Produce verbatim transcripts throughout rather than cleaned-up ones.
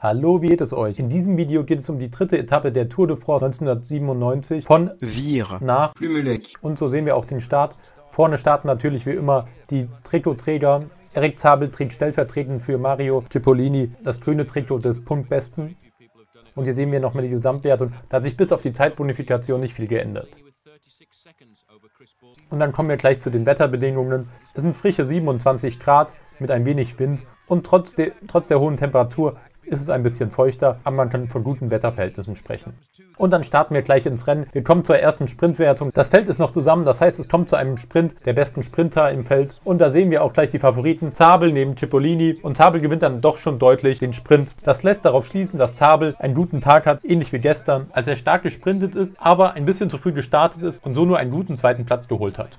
Hallo, wie geht es euch? In diesem Video geht es um die dritte Etappe der Tour de France neunzehnhundertsiebenundneunzig von Vire nach Plumelec. Und so sehen wir auch den Start. Vorne starten natürlich wie immer die Trikotträger. Erik Zabel trägt stellvertretend für Mario Cipollini das grüne Trikot des Punktbesten. Und hier sehen wir nochmal die Gesamtwertung. Da hat sich bis auf die Zeitbonifikation nicht viel geändert. Und dann kommen wir gleich zu den Wetterbedingungen. Es sind frische siebenundzwanzig Grad mit ein wenig Wind. Und trotz, de, trotz der hohen Temperatur ist es ein bisschen feuchter, aber man kann von guten Wetterverhältnissen sprechen. Und dann starten wir gleich ins Rennen. Wir kommen zur ersten Sprintwertung. Das Feld ist noch zusammen, das heißt, es kommt zu einem Sprint der besten Sprinter im Feld. Und da sehen wir auch gleich die Favoriten. Zabel neben Cipollini. Und Zabel gewinnt dann doch schon deutlich den Sprint. Das lässt darauf schließen, dass Zabel einen guten Tag hat, ähnlich wie gestern, als er stark gesprintet ist, aber ein bisschen zu früh gestartet ist und so nur einen guten zweiten Platz geholt hat.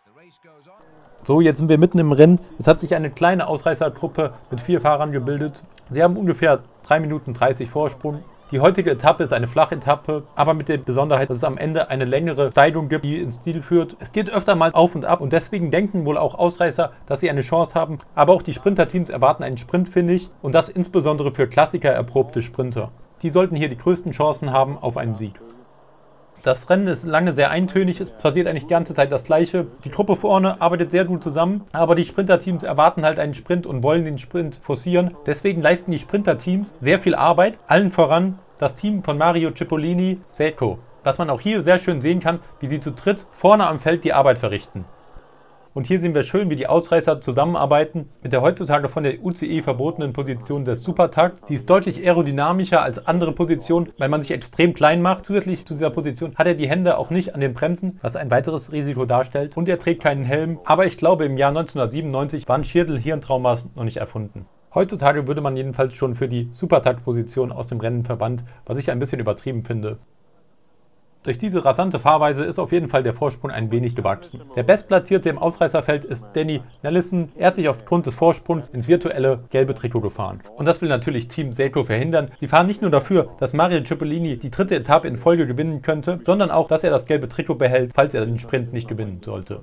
So, jetzt sind wir mitten im Rennen. Es hat sich eine kleine Ausreißergruppe mit vier Fahrern gebildet. Sie haben ungefähr drei Minuten dreißig Vorsprung. Die heutige Etappe ist eine Flachetappe, aber mit der Besonderheit, dass es am Ende eine längere Steigung gibt, die ins Ziel führt. Es geht öfter mal auf und ab und deswegen denken wohl auch Ausreißer, dass sie eine Chance haben. Aber auch die Sprinterteams erwarten einen Sprintfinish und das insbesondere für Klassiker erprobte Sprinter. Die sollten hier die größten Chancen haben auf einen Sieg. Das Rennen ist lange sehr eintönig, es passiert eigentlich die ganze Zeit das Gleiche. Die Gruppe vorne arbeitet sehr gut zusammen, aber die Sprinterteams erwarten halt einen Sprint und wollen den Sprint forcieren. Deswegen leisten die Sprinterteams sehr viel Arbeit, allen voran das Team von Mario Cipollini, Seco. Was man auch hier sehr schön sehen kann, wie sie zu dritt vorne am Feld die Arbeit verrichten. Und hier sehen wir schön, wie die Ausreißer zusammenarbeiten mit der heutzutage von der U C I verbotenen Position des Supertakt. Sie ist deutlich aerodynamischer als andere Positionen, weil man sich extrem klein macht. Zusätzlich zu dieser Position hat er die Hände auch nicht an den Bremsen, was ein weiteres Risiko darstellt. Und er trägt keinen Helm. Aber ich glaube, im Jahr neunzehnhundertsiebenundneunzig waren Schädel-Hirntraumas noch nicht erfunden. Heutzutage würde man jedenfalls schon für die Supertakt-Position aus dem Rennen verbannt, was ich ein bisschen übertrieben finde. Durch diese rasante Fahrweise ist auf jeden Fall der Vorsprung ein wenig gewachsen. Der Bestplatzierte im Ausreißerfeld ist Danny Nelissen. Er hat sich aufgrund des Vorsprungs ins virtuelle gelbe Trikot gefahren. Und das will natürlich Team Seco verhindern. Sie fahren nicht nur dafür, dass Mario Cipollini die dritte Etappe in Folge gewinnen könnte, sondern auch, dass er das gelbe Trikot behält, falls er den Sprint nicht gewinnen sollte.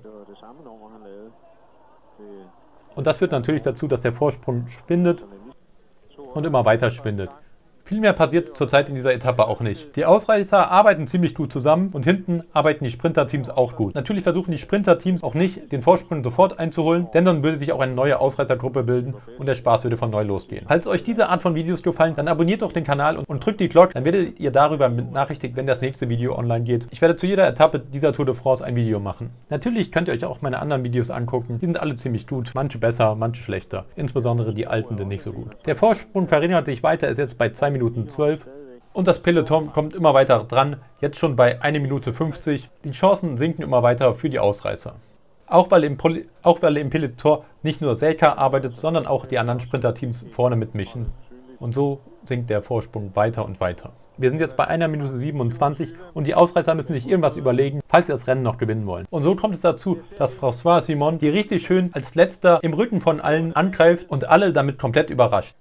Und das führt natürlich dazu, dass der Vorsprung schwindet und immer weiter schwindet. Viel mehr passiert zurzeit in dieser Etappe auch nicht. Die Ausreißer arbeiten ziemlich gut zusammen und hinten arbeiten die Sprinterteams auch gut. Natürlich versuchen die Sprinterteams auch nicht, den Vorsprung sofort einzuholen, denn dann würde sich auch eine neue Ausreißergruppe bilden und der Spaß würde von neu losgehen. Falls euch diese Art von Videos gefallen, dann abonniert doch den Kanal und, und drückt die Glocke, dann werdet ihr darüber benachrichtigt, wenn das nächste Video online geht. Ich werde zu jeder Etappe dieser Tour de France ein Video machen. Natürlich könnt ihr euch auch meine anderen Videos angucken. Die sind alle ziemlich gut, manche besser, manche schlechter. Insbesondere die alten sind nicht so gut. Der Vorsprung verringert sich weiter, ist jetzt bei zwei Minuten zwölf und das Peloton kommt immer weiter dran, jetzt schon bei eine Minute fünfzig. Die Chancen sinken immer weiter für die Ausreißer. Auch weil im, Poli auch weil im Peloton nicht nur Selka arbeitet, sondern auch die anderen Sprinterteams vorne mitmischen. Und so sinkt der Vorsprung weiter und weiter. Wir sind jetzt bei einer Minute siebenundzwanzig und die Ausreißer müssen sich irgendwas überlegen, falls sie das Rennen noch gewinnen wollen. Und so kommt es dazu, dass François Simon hier richtig schön als letzter im Rücken von allen angreift und alle damit komplett überrascht.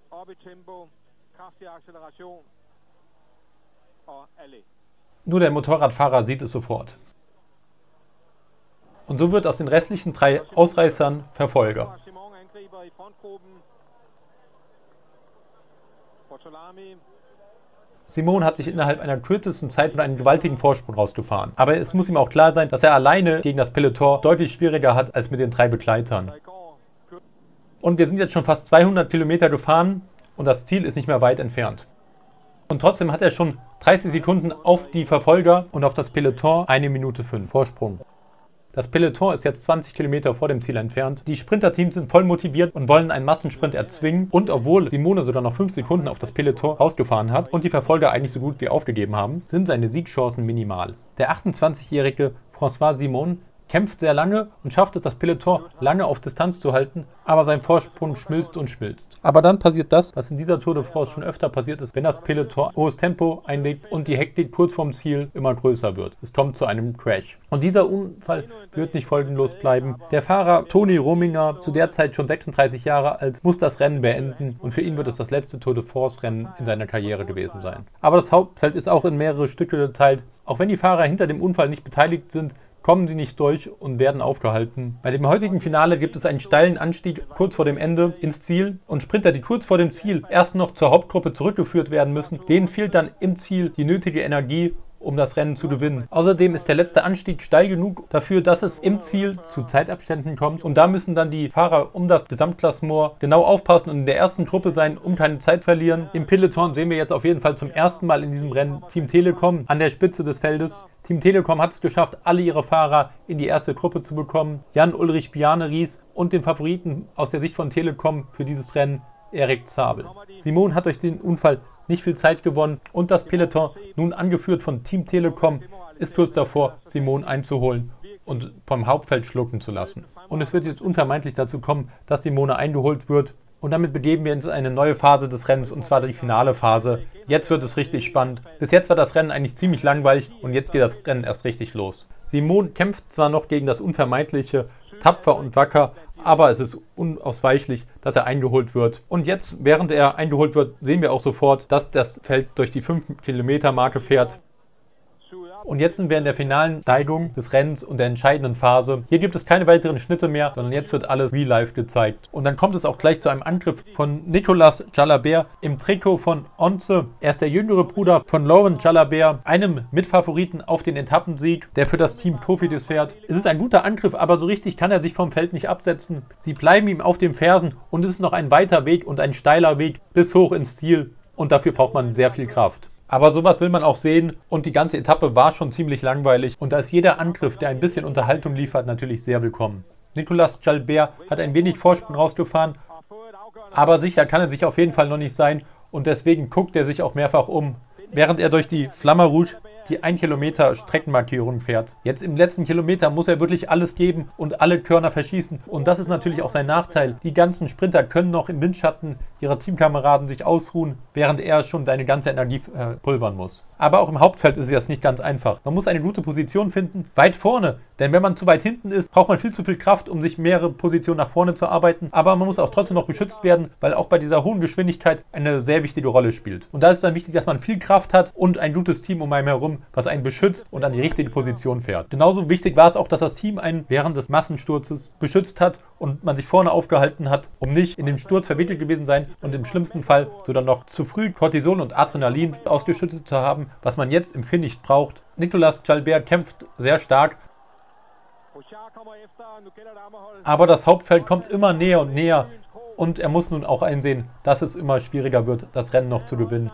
Nur der Motorradfahrer sieht es sofort. Und so wird aus den restlichen drei Ausreißern Verfolger. Simon hat sich innerhalb einer kürzesten Zeit mit einem gewaltigen Vorsprung rausgefahren. Aber es muss ihm auch klar sein, dass er alleine gegen das Peloton deutlich schwieriger hat als mit den drei Begleitern. Und wir sind jetzt schon fast zweihundert Kilometer gefahren und das Ziel ist nicht mehr weit entfernt. Und trotzdem hat er schon dreißig Sekunden auf die Verfolger und auf das Peloton eine Minute fünf Vorsprung. Das Peloton ist jetzt zwanzig Kilometer vor dem Ziel entfernt. Die Sprinterteams sind voll motiviert und wollen einen Massensprint erzwingen. Und obwohl Simone sogar noch fünf Sekunden auf das Peloton rausgefahren hat und die Verfolger eigentlich so gut wie aufgegeben haben, sind seine Siegchancen minimal. Der achtundzwanzigjährige François Simon kämpft sehr lange und schafft es, das Peloton lange auf Distanz zu halten, aber sein Vorsprung schmilzt und schmilzt. Aber dann passiert das, was in dieser Tour de France schon öfter passiert ist, wenn das Peloton hohes Tempo einlegt und die Hektik kurz vorm Ziel immer größer wird. Es kommt zu einem Crash. Und dieser Unfall wird nicht folgenlos bleiben. Der Fahrer Toni Rominger, zu der Zeit schon sechsunddreißig Jahre alt, muss das Rennen beenden und für ihn wird es das letzte Tour de France Rennen in seiner Karriere gewesen sein. Aber das Hauptfeld ist auch in mehrere Stücke geteilt. Auch wenn die Fahrer hinter dem Unfall nicht beteiligt sind, kommen sie nicht durch und werden aufgehalten. Bei dem heutigen Finale gibt es einen steilen Anstieg kurz vor dem Ende ins Ziel und Sprinter, die kurz vor dem Ziel erst noch zur Hauptgruppe zurückgeführt werden müssen, denen fehlt dann im Ziel die nötige Energie, um das Rennen zu gewinnen. Außerdem ist der letzte Anstieg steil genug dafür, dass es im Ziel zu Zeitabständen kommt und da müssen dann die Fahrer um das Gesamtklassement genau aufpassen und in der ersten Gruppe sein, um keine Zeit verlieren. Im Peloton sehen wir jetzt auf jeden Fall zum ersten Mal in diesem Rennen Team Telekom an der Spitze des Feldes. Team Telekom hat es geschafft, alle ihre Fahrer in die erste Gruppe zu bekommen. Jan-Ulrich Bjarne Ries und den Favoriten aus der Sicht von Telekom für dieses Rennen, Erik Zabel. Simon hat durch den Unfall nicht viel Zeit gewonnen und das Peloton, nun angeführt von Team Telekom, ist kurz davor, Simon einzuholen und vom Hauptfeld schlucken zu lassen. Und es wird jetzt unvermeidlich dazu kommen, dass Simone eingeholt wird. Und damit begeben wir uns in eine neue Phase des Rennens, und zwar die finale Phase. Jetzt wird es richtig spannend. Bis jetzt war das Rennen eigentlich ziemlich langweilig und jetzt geht das Rennen erst richtig los. Simon kämpft zwar noch gegen das Unvermeidliche, tapfer und wacker, aber es ist unausweichlich, dass er eingeholt wird. Und jetzt, während er eingeholt wird, sehen wir auch sofort, dass das Feld durch die fünf Kilometer Marke fährt. Und jetzt sind wir in der finalen Neigung des Rennens und der entscheidenden Phase. Hier gibt es keine weiteren Schnitte mehr, sondern jetzt wird alles real life gezeigt. Und dann kommt es auch gleich zu einem Angriff von Nicolas Jalabert im Trikot von Onze. Er ist der jüngere Bruder von Laurent Jalabert, einem Mitfavoriten auf den Etappensieg, der für das Team Cofidis fährt. Es ist ein guter Angriff, aber so richtig kann er sich vom Feld nicht absetzen. Sie bleiben ihm auf den Fersen und es ist noch ein weiter Weg und ein steiler Weg bis hoch ins Ziel. Und dafür braucht man sehr viel Kraft. Aber sowas will man auch sehen und die ganze Etappe war schon ziemlich langweilig und da ist jeder Angriff, der ein bisschen Unterhaltung liefert, natürlich sehr willkommen. Nicolas Jalabert hat ein wenig Vorsprung rausgefahren, aber sicher kann er sich auf jeden Fall noch nicht sein und deswegen guckt er sich auch mehrfach um, während er durch die Flamme Rouge die ein Kilometer Streckenmarkierung fährt. Jetzt im letzten Kilometer muss er wirklich alles geben und alle Körner verschießen und das ist natürlich auch sein Nachteil. Die ganzen Sprinter können noch im Windschatten ihrer Teamkameraden sich ausruhen, während er schon seine ganze Energie äh, pulvern muss. Aber auch im Hauptfeld ist es jetzt nicht ganz einfach. Man muss eine gute Position finden, weit vorne, denn wenn man zu weit hinten ist, braucht man viel zu viel Kraft, um sich mehrere Positionen nach vorne zu arbeiten, aber man muss auch trotzdem noch geschützt werden, weil auch bei dieser hohen Geschwindigkeit eine sehr wichtige Rolle spielt. Und da ist es dann wichtig, dass man viel Kraft hat und ein gutes Team um einen herum, was einen beschützt und an die richtige Position fährt. Genauso wichtig war es auch, dass das Team einen während des Massensturzes beschützt hat und man sich vorne aufgehalten hat, um nicht in den Sturz verwickelt gewesen sein und im schlimmsten Fall sogar noch zu früh Cortison und Adrenalin ausgeschüttet zu haben, was man jetzt im Finish braucht. Nicolas Jalabert kämpft sehr stark, aber das Hauptfeld kommt immer näher und näher und er muss nun auch einsehen, dass es immer schwieriger wird, das Rennen noch zu gewinnen.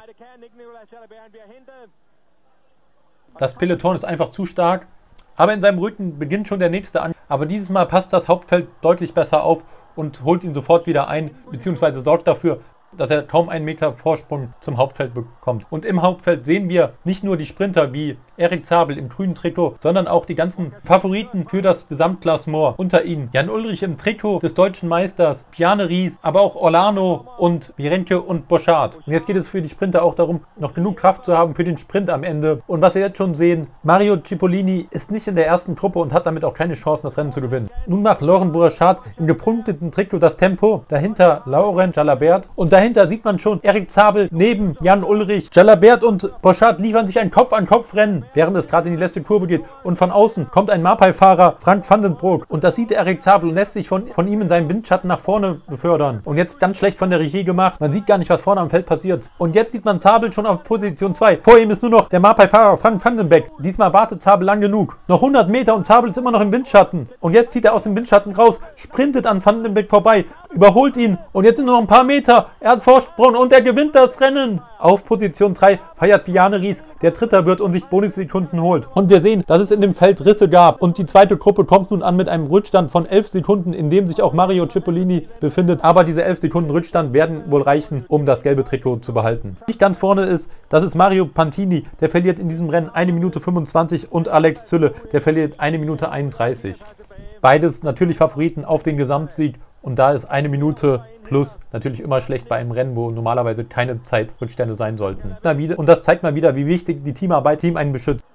Das Peloton ist einfach zu stark, aber in seinem Rücken beginnt schon der nächste an. Aber dieses Mal passt das Hauptfeld deutlich besser auf und holt ihn sofort wieder ein, beziehungsweise sorgt dafür, dass er kaum einen Meter Vorsprung zum Hauptfeld bekommt. Und im Hauptfeld sehen wir nicht nur die Sprinter wie Erik Zabel im grünen Trikot, sondern auch die ganzen Favoriten für das Gesamtklassement unter ihnen. Jan-Ulrich im Trikot des deutschen Meisters, Bjarne Ries, aber auch Orlano und Virenque und Bochard. Und jetzt geht es für die Sprinter auch darum, noch genug Kraft zu haben für den Sprint am Ende. Und was wir jetzt schon sehen, Mario Cipollini ist nicht in der ersten Gruppe und hat damit auch keine Chance, das Rennen zu gewinnen. Nun macht Laurent Bourchard im gepunkteten Trikot das Tempo, dahinter Laurent Jalabert und dahinter sieht man schon Erik Zabel neben Jan-Ulrich. Jalabert und Bochard liefern sich ein Kopf-an-Kopf-Rennen, während es gerade in die letzte Kurve geht. Und von außen kommt ein Mapai-Fahrer, Frank van den Broek. Und das sieht Erik Zabel und lässt sich von, von ihm in seinem Windschatten nach vorne befördern. Und jetzt ganz schlecht von der Regie gemacht. Man sieht gar nicht, was vorne am Feld passiert. Und jetzt sieht man Zabel schon auf Position zwei. Vor ihm ist nur noch der Mapai-Fahrer Frank van den Beek. Diesmal wartet Zabel lang genug. Noch hundert Meter und Zabel ist immer noch im Windschatten. Und jetzt zieht er aus dem Windschatten raus, sprintet an Van den Beek vorbei, überholt ihn. Und jetzt sind nur noch ein paar Meter. Er hat Vorsprung und er gewinnt das Rennen. Auf Position drei feiert Bjarne Ries, der Dritter wird und sich Bonussekunden holt. Und wir sehen, dass es in dem Feld Risse gab. Und die zweite Gruppe kommt nun an mit einem Rückstand von elf Sekunden, in dem sich auch Mario Cipollini befindet. Aber diese elf Sekunden Rückstand werden wohl reichen, um das gelbe Trikot zu behalten. Nicht ganz vorne ist, das ist Mario Pantini, der verliert in diesem Rennen eine Minute fünfundzwanzig und Alex Zülle, der verliert eine Minute einunddreißig. Beides natürlich Favoriten auf den Gesamtsieg. Und da ist eine Minute plus natürlich immer schlecht bei einem Rennen, wo normalerweise keine Zeitrückstände sein sollten. Und das zeigt mal wieder, wie wichtig die Teamarbeit, Team einen beschützt.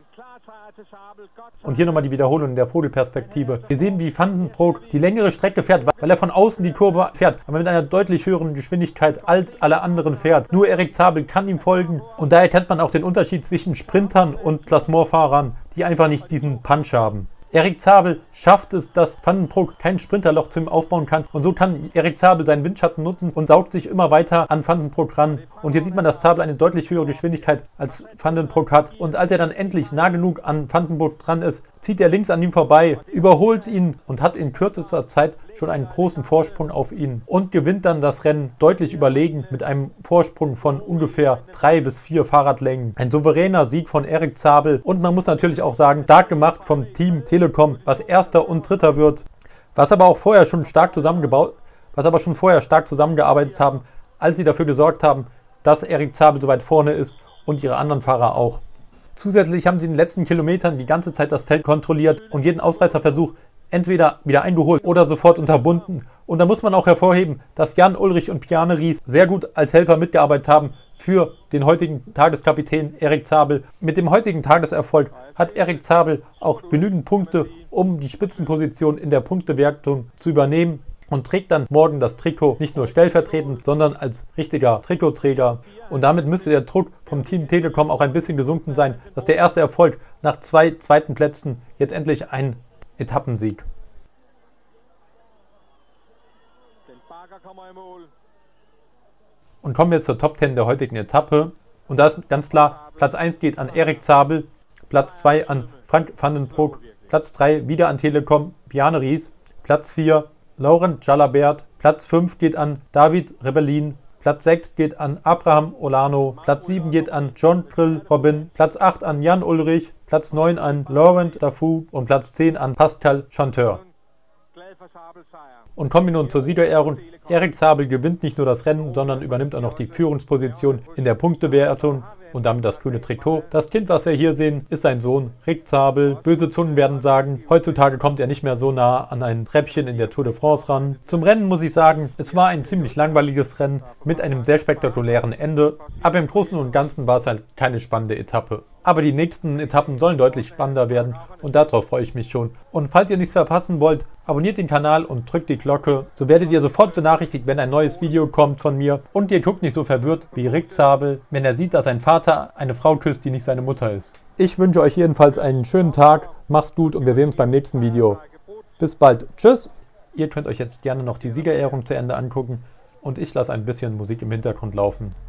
Und hier nochmal die Wiederholung in der Vogelperspektive. Wir sehen, wie Van den Broek die längere Strecke fährt, weil er von außen die Kurve fährt, aber mit einer deutlich höheren Geschwindigkeit als alle anderen fährt. Nur Erik Zabel kann ihm folgen und da erkennt man auch den Unterschied zwischen Sprintern und Klassementfahrern, die einfach nicht diesen Punch haben. Erik Zabel schafft es, dass Van den Broek kein Sprinterloch zu ihm aufbauen kann. Und so kann Erik Zabel seinen Windschatten nutzen und saugt sich immer weiter an Van den Broek ran. Und hier sieht man, dass Zabel eine deutlich höhere Geschwindigkeit als Van den Broek hat. Und als er dann endlich nah genug an Van den Broek dran ist, zieht er links an ihm vorbei, überholt ihn und hat in kürzester Zeit schon einen großen Vorsprung auf ihn und gewinnt dann das Rennen deutlich überlegen mit einem Vorsprung von ungefähr drei bis vier Fahrradlängen. Ein souveräner Sieg von Erik Zabel und man muss natürlich auch sagen, stark gemacht vom Team Telekom, was Erster und Dritter wird, was aber auch vorher schon stark zusammengebaut, was aber schon vorher stark zusammengearbeitet haben, als sie dafür gesorgt haben, dass Erik Zabel so weit vorne ist und ihre anderen Fahrer auch. Zusätzlich haben sie in den letzten Kilometern die ganze Zeit das Feld kontrolliert und jeden Ausreißerversuch entweder wieder eingeholt oder sofort unterbunden. Und da muss man auch hervorheben, dass Jan Ullrich und Bjarne Ries sehr gut als Helfer mitgearbeitet haben für den heutigen Tageskapitän Erik Zabel. Mit dem heutigen Tageserfolg hat Erik Zabel auch genügend Punkte, um die Spitzenposition in der Punktewertung zu übernehmen und trägt dann morgen das Trikot nicht nur stellvertretend, sondern als richtiger Trikotträger. Und damit müsste der Druck vom Team Telekom auch ein bisschen gesunken sein, dass der erste Erfolg nach zwei zweiten Plätzen jetzt endlich ein Etappensieg. Und kommen wir jetzt zur Top zehn der heutigen Etappe. Und da ist ganz klar, Platz eins geht an Erik Zabel, Platz zwei an Frank van den Broek, Platz drei wieder an Telekom, Bjarne Ries, Platz vier Laurent Jalabert, Platz fünf geht an David Rebellin, Platz sechs geht an Abraham Olano, Platz sieben geht an John Brill Robin, Platz acht an Jan Ullrich, Platz neun an Laurent Dafoe und Platz zehn an Pascal Chanteur. Und kommen wir nun zur Siegerehrung. Erik Zabel gewinnt nicht nur das Rennen, sondern übernimmt auch noch die Führungsposition in der Punktewertung und damit das grüne Trikot. Das Kind, was wir hier sehen, ist sein Sohn Rick Zabel. Böse Zungen werden sagen, heutzutage kommt er nicht mehr so nah an ein Treppchen in der Tour de France ran. Zum Rennen muss ich sagen, es war ein ziemlich langweiliges Rennen mit einem sehr spektakulären Ende, aber im Großen und Ganzen war es halt keine spannende Etappe. Aber die nächsten Etappen sollen deutlich spannender werden und darauf freue ich mich schon. Und falls ihr nichts verpassen wollt, abonniert den Kanal und drückt die Glocke, so werdet ihr sofort benachrichtigt, wenn ein neues Video kommt von mir. Und ihr guckt nicht so verwirrt wie Rick Zabel, wenn er sieht, dass ein Vater eine Frau küsst, die nicht seine Mutter ist. Ich wünsche euch jedenfalls einen schönen Tag, macht's gut und wir sehen uns beim nächsten Video. Bis bald, tschüss! Ihr könnt euch jetzt gerne noch die Siegerehrung zu Ende angucken und ich lasse ein bisschen Musik im Hintergrund laufen.